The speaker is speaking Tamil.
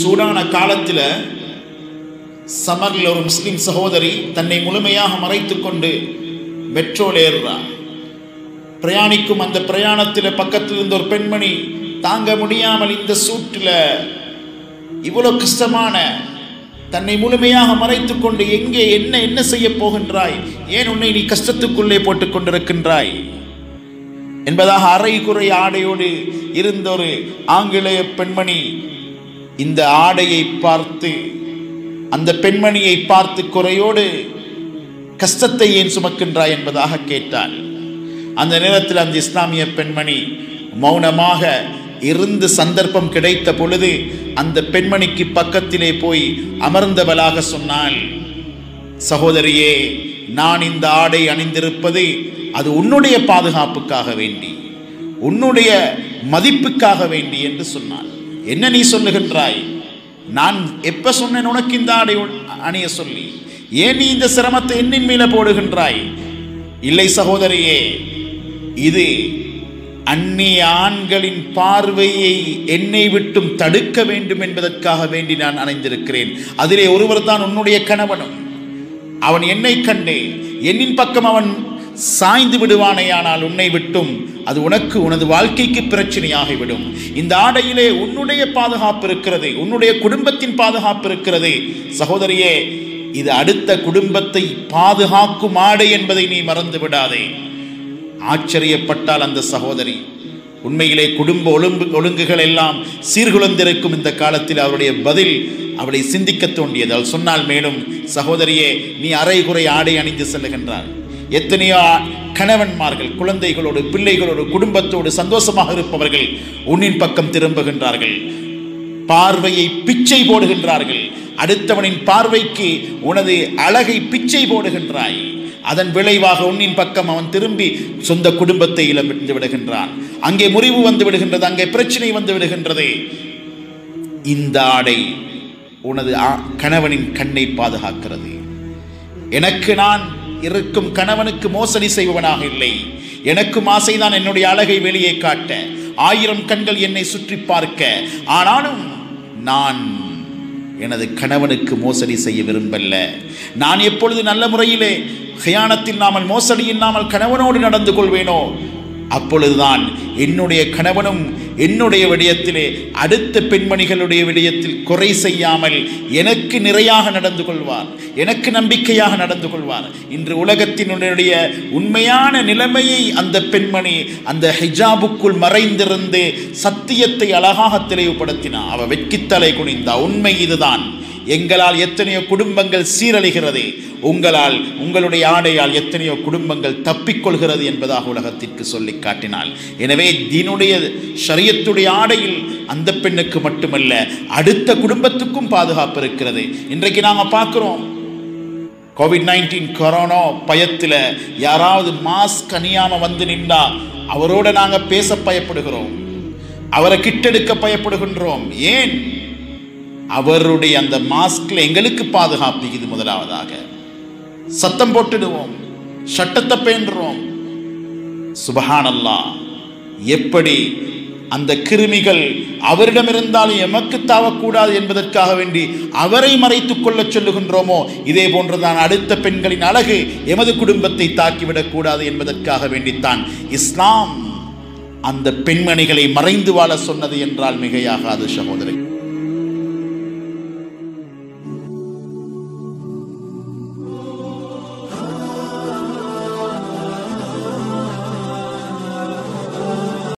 சூடான காலத்தில் சமரில் ஒரு முஸ்லிம் சகோதரி தன்னை முழுமையாக மறைத்துக் கொண்டு மெட்ரோல் ஏறுறார். பிரயாணிக்கும் அந்த பிரயாணத்தில் பக்கத்தில் இருந்த ஒரு பெண்மணி தாங்க முடியாமல் இந்த சூட்டில் இவ்வளவு கஷ்டமான தன்னை முழுமையாக மறைத்துக் கொண்டு எங்கே என்ன செய்ய போகின்றாய், ஏன் உன்னை நீ கஷ்டத்துக்குள்ளே போட்டுக் கொண்டிருக்கின்றாய் என்பதாக அரை குறை ஆடையோடு இருந்த ஒரு ஆங்கிலேய பெண்மணி இந்த ஆடையை பார்த்து அந்த பெண்மணியை பார்த்து குறையோடு கஷ்டத்தை ஏன் சுமக்கின்றாய் என்பதாக கேட்டாள். அந்த நேரத்தில் அந்த இஸ்லாமிய பெண்மணி மௌனமாக இருந்து சந்தர்ப்பம் கிடைத்த பொழுது அந்த பெண்மணிக்கு பக்கத்திலே போய் அமர்ந்தவளாக சொன்னாள், சகோதரியே, நான் இந்த ஆடை அணிந்திருப்பது அது உன்னுடைய பாதுகாப்புக்காக வேண்டி, உன்னுடைய மதிப்புக்காக வேண்டி என்று சொன்னாள். என்ன நீ சொல்லுகின்றாய்? நான் எப்ப சொன்னேன் உனக்கு இந்த ஆடை அணிய சொல்லி? ஏன் நீ இந்த சிரமத்தை என்னின் மேல போடுகின்றாய்? இல்லை சகோதரியே, இது அந்நிய ஆண்களின் பார்வையை என்னை விட்டும் தடுக்க வேண்டும் என்பதற்காக வேண்டி நான் அணிந்திருக்கிறேன். அதிலே ஒருவர் தான் உன்னுடைய கணவனும். அவன் என்னை கண்டே என்னின் பக்கம் அவன் சாய்ந்து விடுவானேயானால் உன்னை விட்டும் அது உனக்கு உனது வாழ்க்கைக்கு பிரச்சனையாகிவிடும். இந்த ஆடையிலே உன்னுடைய பாதுகாப்பு இருக்கிறது, உன்னுடைய குடும்பத்தின் பாதுகாப்பு இருக்கிறது. சகோதரியே, இது அடுத்த குடும்பத்தை பாதுகாக்கும் ஆடை என்பதை நீ மறந்து விடாதே. ஆச்சரியப்பட்டால் அந்த சகோதரி. உண்மையிலே குடும்ப ஒழுங்குகள் எல்லாம் சீர்குலைந்திருக்கும் இந்த காலத்தில் அவருடைய பதில் அவளை சிந்திக்க தோண்டியது. அவள் சொன்னால், மேலும் சகோதரியே, நீ அரை குறை ஆடை அணிந்து செல்லுகின்றாள். எத்தனையோ கணவன்மார்கள் குழந்தைகளோடு பிள்ளைகளோடு குடும்பத்தோடு சந்தோஷமாக இருப்பவர்கள் உன்னின் பக்கம் திரும்புகின்றார்கள், பார்வையை பிச்சை போடுகின்றார்கள். அடுத்தவனின் பார்வைக்கு உனது அழகை பிச்சை போடுகின்றாய். அதன் விளைவாக உன்னின் பக்கம் அவன் திரும்பி சொந்த குடும்பத்தை இழந்து விடுகின்றான். அங்கே முறிவு வந்து விடுகின்றது, அங்கே பிரச்சனை வந்து விடுகின்றது. இந்த ஆடை உனது கணவனின் கண்ணை பாதுகாக்கிறது. எனக்கு நான் இருக்கும் கணவனுக்கு மோசடி செய்பவனாக இல்லை. எனக்கும் ஆசைதான் என்னுடைய அழகை வெளியே காட்ட, 1000 கண்கள் என்னை சுற்றி பார்க்க. ஆனாலும் நான் எனது கணவனுக்கு மோசடி செய்ய விரும்பல்ல. நான் எப்பொழுது நல்ல முறையிலே ஹியானத்தில் நாமல் மோசடி இல்லாமல் கணவனோடு நடந்து கொள்வேனோ அப்பொழுதுதான் என்னுடைய கணவனும் என்னுடைய விடயத்திலே அடுத்த பெண்மணிகளுடைய விடயத்தில் குறை செய்யாமல் எனக்கு நிறையாக நடந்து கொள்வார், எனக்கு நம்பிக்கையாக நடந்து கொள்வார். இன்று உலகத்தினுடைய உண்மையான நிலைமையை அந்த பெண்மணி அந்த ஹிஜாபுக்குள் மறைந்திருந்து சத்தியத்தை அழகாக தெளிவுபடுத்தினார். அவ வெட்கித்தலை குனிந்தா. உண்மை இதுதான். எங்களால் எத்தனையோ குடும்பங்கள் சீரழிகிறது, உங்களால் உங்களுடைய ஆடையால் எத்தனையோ குடும்பங்கள் தப்பிக்கொள்கிறது என்பதாக உலகத்திற்கு சொல்லி காட்டினாள். எனவே தீனுடைய ஷரியத்துடைய ஆடையில் அந்த பெண்ணுக்கு மட்டுமல்ல அடுத்த குடும்பத்துக்கும் பாதுகாப்பு இருக்கிறது. இன்றைக்கு நாங்கள் பார்க்கிறோம், கோவிட்-19 கொரோனா பயத்தில் யாராவது மாஸ்க் அணியாம வந்து நின்றா அவரோட நாங்கள் பேச பயப்படுகிறோம், அவரை கிட்டெடுக்க பயப்படுகின்றோம். ஏன்? அவருடைய அந்த மாஸ்க்ல எங்களுக்கு பாதுகாப்பு இது. முதலாவதாக சத்தம் போட்டுடுவோம், சட்டத்தை பேண்டுறோம். சுபஹானல்லாஹ், எப்படி அந்த கிருமிகள் அவரிடமிருந்தாலும் எமக்கு தாவக்கூடாது என்பதற்காக வேண்டி அவரை மறைத்துக் கொள்ள சொல்லுகின்றோமோ, இதே போன்றுதான் அடுத்த பெண்களின் அழகு எமது குடும்பத்தை தாக்கிவிடக் கூடாது என்பதற்காக வேண்டித்தான் இஸ்லாம் அந்த பெண்மணிகளை மறைந்து வாழ சொன்னது என்றால் மிகையாகாது சகோதரர்.